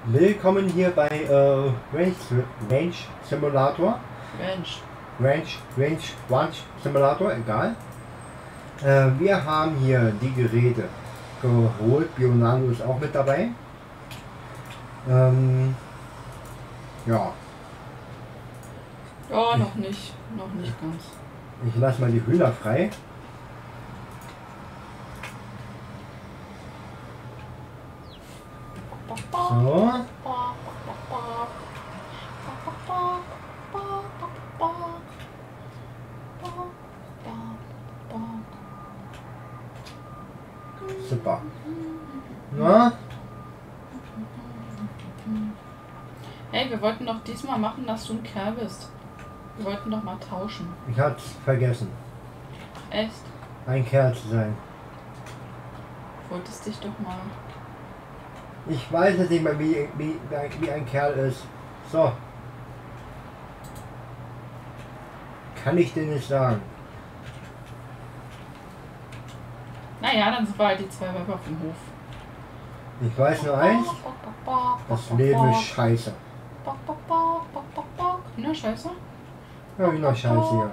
Willkommen hier bei Range Simulator. Range Simulator, egal. Wir haben hier die Geräte geholt. Bionano ist auch mit dabei. Ja. Ja, noch nicht ganz. Ich lasse mal die Hühner frei. So. Super. Na? Hey, wir wollten doch diesmal machen, dass du ein Kerl bist. Wir wollten doch mal tauschen. Ich hab's vergessen, Echt? ein Kerl zu sein. Wolltest dich doch mal. Ich weiß es nicht mehr, wie ein Kerl ist. So. Kann ich dir nicht sagen. Naja, dann sind wir halt die zwei Weiber auf dem Hof. Ich weiß nur eins, das Leben ist scheiße. Na, scheiße. Ja, wie noch scheiße, ja.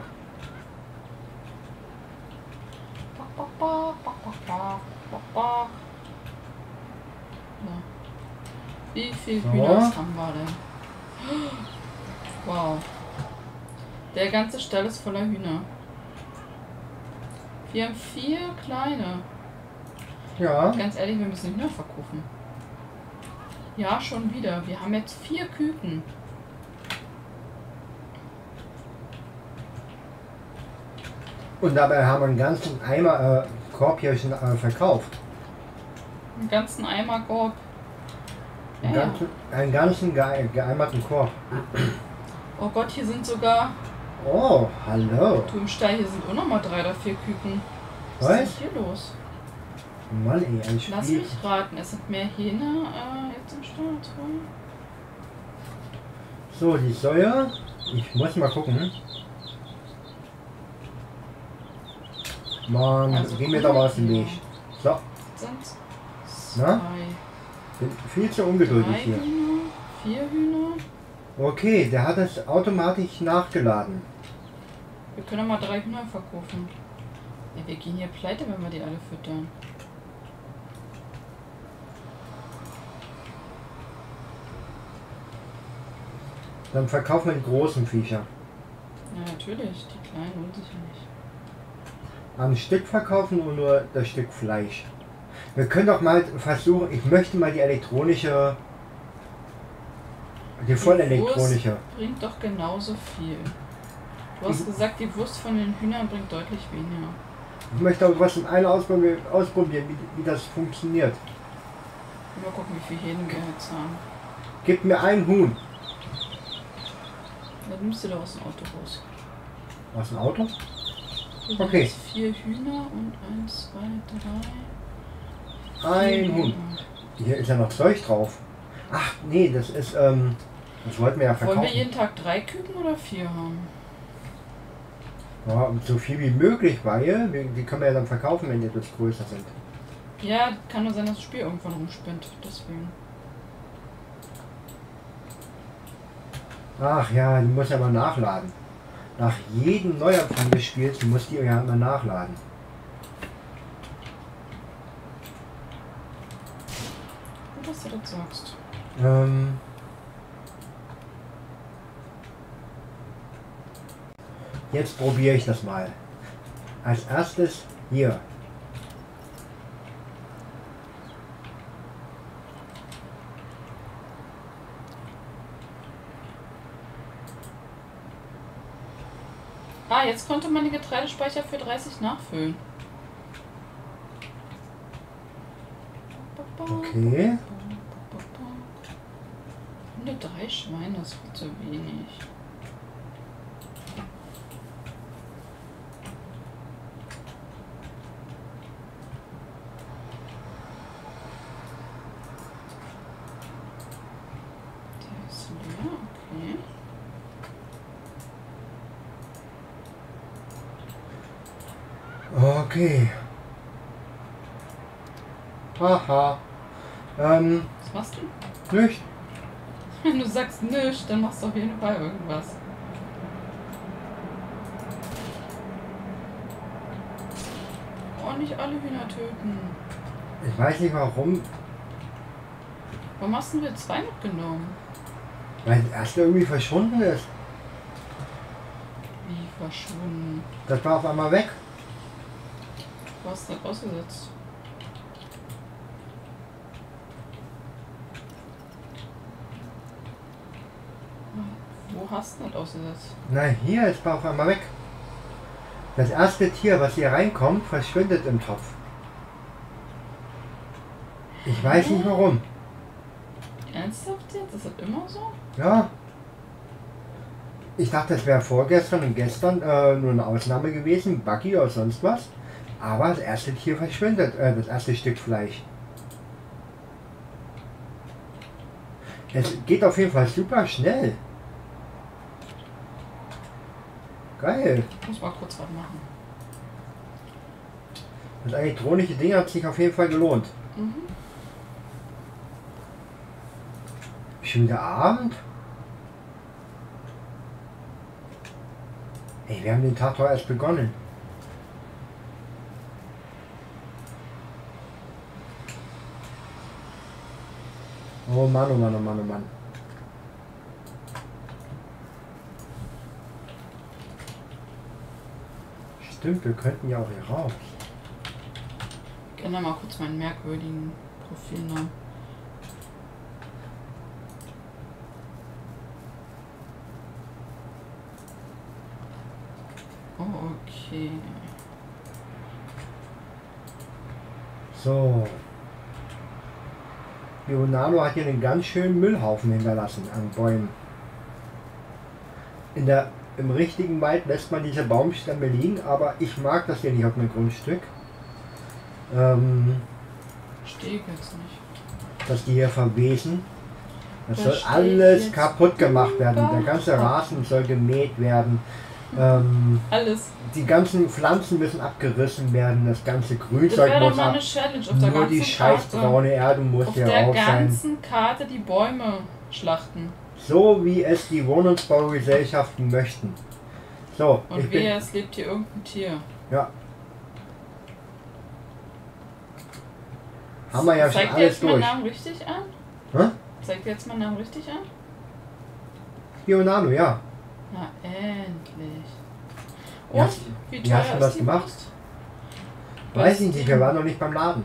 Ja. Wie viel So. Hühner haben wir denn? Wow. Der ganze Stall ist voller Hühner. Wir haben 4 kleine. Ja, Ganz ehrlich, wir müssen Hühner verkaufen. Ja, schon wieder. Wir haben jetzt 4 Küken. und dabei haben wir einen ganzen Eimer Korb hier schon verkauft. Einen ganzen Eimer Korb. Ja. Einen ganzen geeimerten Korb. Oh Gott, hier sind sogar. Oh, hallo. Du im Stall, hier sind auch noch mal 3 oder 4 Küken. Was Was? ist denn hier los? Mann, ey, ein Spiel. Lass mich raten, es sind mehr Hähne jetzt im Stall. So, die Säue. Ich muss mal gucken. Mann, Also, geh mir da mal aus dem ja. Weg. So, Sind's Na? 2, bin viel zu ungeduldig 3 hier. Hühner, 4 Hühner. Okay, der hat es automatisch nachgeladen. Wir können mal 3 Hühner verkaufen. Ja, wir gehen hier pleite, wenn wir die alle füttern. Dann verkaufen wir die großen Viecher. Ja, natürlich. Die kleinen lohnt sich ja nicht. Am Stück verkaufen und nur das Stück Fleisch. Wir können doch mal versuchen, ich möchte mal die elektronische, die vollelektronische. Wurst bringt doch genauso viel. Du hast gesagt, die Wurst von den Hühnern bringt deutlich weniger. Ich möchte aber was in einer ausprobieren, wie das funktioniert. Mal gucken, wie viel Hähne wir jetzt haben. Gib mir ein Huhn. Dann nimmst du doch aus dem Auto raus. Aus dem Auto? Wir haben Okay. jetzt 4 Hühner und 1, 2, 3. Ein Huhn. Hier ist ja noch Zeug drauf. Ach nee, das ist, das wollten wir ja verkaufen. Wollen wir jeden Tag 3 Küken oder 4 haben? Ja, so viel wie möglich, weil die können wir ja dann verkaufen, wenn die etwas größer sind. Ja, kann nur sein, dass das Spiel irgendwann rumspinnt. Deswegen. Ach ja, die muss ja mal nachladen. Nach jedem Neuanfang des Spiels muss die ja mal nachladen. Gut, dass du das sagst. Jetzt probiere ich das mal. Als erstes hier. Ah, jetzt konnte man die Getreidespeicher für 30 nachfüllen. Okay. Nur 3 Schweine, das ist viel zu wenig. Der ist leer, okay. Okay. Haha. Was machst du? Nicht? Wenn du sagst nichts, dann machst du auf jeden Fall irgendwas. Oh, nicht alle Hühner töten. Ich weiß nicht warum. Warum hast du mir 2 mitgenommen? Weil das erste irgendwie verschwunden ist. Wie verschwunden? Das war auf einmal weg. Du hast nicht ausgesetzt. Wo hast du nicht ausgesetzt? Na hier, es war auf einmal weg. Das erste Tier, was hier reinkommt, verschwindet im Topf. Ich weiß nicht warum. Ernsthaft jetzt? Ist das immer so? Ja. Ich dachte, es wäre vorgestern und gestern nur eine Ausnahme gewesen, Buggy oder sonst was. Aber das erste Tier verschwindet, das erste Stück Fleisch. Es geht auf jeden Fall super schnell. Geil. Ich muss mal kurz was machen. Das elektronische Ding hat sich auf jeden Fall gelohnt. Mhm. Schon wieder Abend? Ey, wir haben den Tag doch erst begonnen. Oh Mann, oh Mann, oh Mann, oh Mann. Stimmt, wir könnten ja auch hier raus. Ich ändere mal kurz meinen merkwürdigen Profilnamen. Oh, okay. So. Leonardo hat hier einen ganz schönen Müllhaufen hinterlassen an Bäumen. Im richtigen Wald lässt man diese Baumstämme liegen, aber ich mag das hier nicht auf meinem Grundstück. Stehe jetzt nicht. Dass die hier verwesen. Das Da soll steht alles jetzt kaputt gemacht werden. Der drüber. ganze Rasen soll gemäht werden. Alles. Die ganzen Pflanzen müssen abgerissen werden. Das ganze Das Grünzeug wäre doch muss mal ab. eine Challenge auf der Nur die ganzen scheiß Karte. braune Erde muss Auf hier der raus sein. ganzen Karte die Bäume schlachten. So wie es die Wohnungsbaugesellschaften möchten. So, Und ich bin. wehe, es lebt hier irgendein Tier. Ja. Haben wir ja schon Zeigt dir alles jetzt meinen durch. Namen richtig an? Hä? Zeigt dir jetzt meinen Namen richtig an? Leonardo, ja. Na, endlich. Wie Und? hast- Wie wie teuer hast du ist das die gemacht? Wurst? Weiß ich nicht, wir waren noch nicht beim Laden.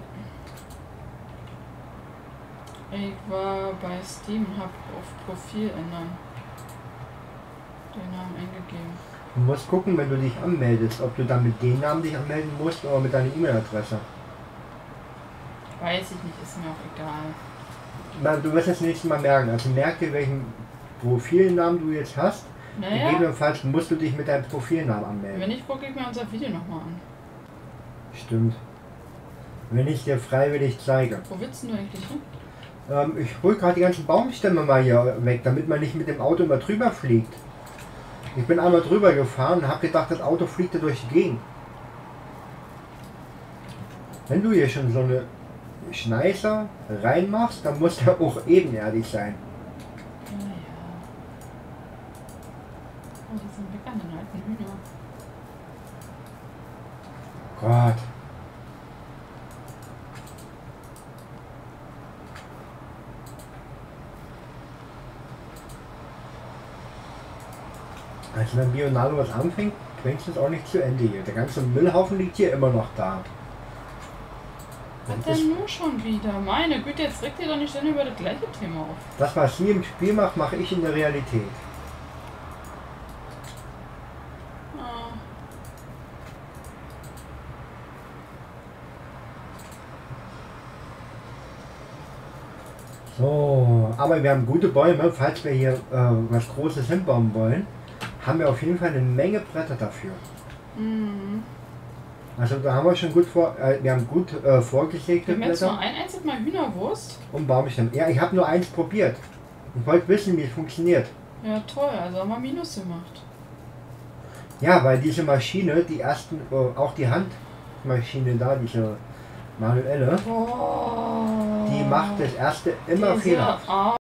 Ich war bei Steam und hab auf Profil ändern den Namen eingegeben. Du musst gucken, wenn du dich anmeldest, ob du dann mit dem Namen dich anmelden musst oder mit deiner E-Mail-Adresse. Weiß ich nicht, ist mir auch egal. Na, du wirst das nächste Mal merken. Also merk dir, welchen Profilnamen du jetzt hast. Naja, Gegebenenfalls musst du dich mit deinem Profilnamen anmelden. wenn nicht, gucke ich mir unser Video nochmal an. Stimmt. Wenn ich dir freiwillig zeige. Wo willst du eigentlich hin? Ich hol gerade die ganzen Baumstämme mal hier weg, damit man nicht mit dem Auto immer drüber fliegt. Ich bin einmal drüber gefahren und habe gedacht, das Auto fliegt da durch die Gegend. Wenn du hier schon so eine Schneißer reinmachst, dann muss der auch ebenerdig sein. Naja. Oh, die sind weg an den alten Hühner. Gott. Also wenn Bionalo was anfängt, bringt es auch nicht zu Ende hier. Der ganze Müllhaufen liegt hier immer noch da. Was Und das, denn nur schon wieder? Meine Güte, jetzt regt ihr doch nicht ständig über das gleiche Thema auf. das, was sie im Spiel macht, mache ich in der Realität. Ah. So, aber wir haben gute Bäume. Falls wir hier was Großes hinbauen wollen, haben wir auf jeden Fall eine Menge Bretter dafür. Mhm. Also da haben wir schon gut wir haben gut vorgesägte Wir haben jetzt nur Blätter ein einziges Mal Hühnerwurst. und Baumstämme. Ja, ich habe nur eins probiert. Ich wollte wissen, wie es funktioniert. Ja, toll, also haben wir Minus gemacht. Ja, weil diese Maschine, die ersten, auch die Handmaschine da, diese manuelle, Oh. die macht das erste immer Diese fehlerhaft.